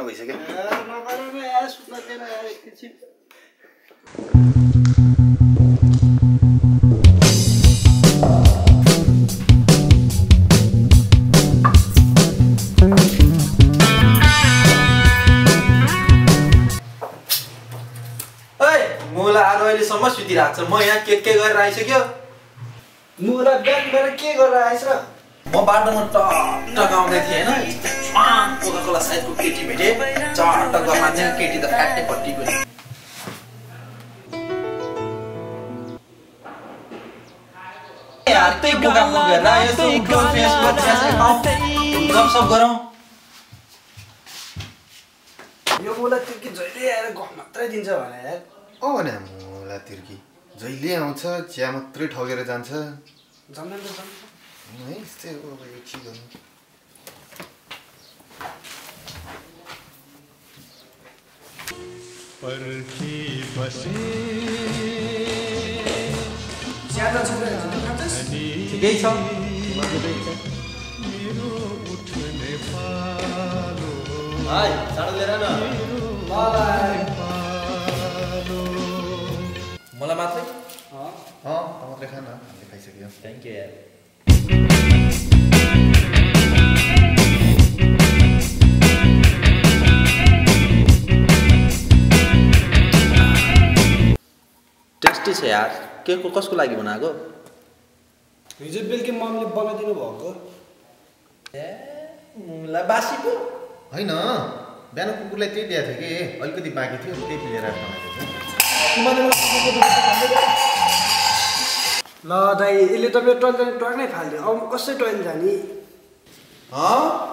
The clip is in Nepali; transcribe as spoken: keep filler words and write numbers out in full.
भइसक्यो नगर्नु यार सुत्न दिएन यार एकछिन सम्म सुतिरहेको छ म यहाँ के के गरेर आइसक्यो मुरा ब्यागबाट के गरेर आएछ म बाटोमा टक आउँदै थिएँ होइन कोका कोला साइडको केटी भेटेँ चट्ट घरमा चाहिँ केटी त फ्याट्टै पट्टिको यार त्यही बोका बोकेर यसो उठो फेसबुक गफसफ गरौँ यो मुला तिर्की जहिले आएर गफ मात्रै दिन्छ भने यार अँ भने मुला तिर्की जहिले आउँछ चिया मात्रै ठगेर जान्छ जम्दैन त जम्दैन है यस्तै हो अब यो के गर्नु पर्खी बसे चिया त छोडेर खान्छस् ठिकै छ मेरो उठ्ने पालो हाय साडो लिएर न मलाई मलाई मात्रै अँ अँ मात्रै खान हामीले खाइसक्यो थ्याङ्क यू यार टेस्टी छ यार के को कसको लागि बनाएको हिजो बेलुकी मम्मीले बनाइदिनु भएको ए मुला बासी पो होइन बिहान कुकुरलाई त्यही दिएको थियो कि अलिकति बाँकी थियो त्यही लिएर बनाएको ल दाइ यसले त मेरो टोइलेट टोइलेट नै फाल्दियो अब कसरी टोइलेट जाने अँ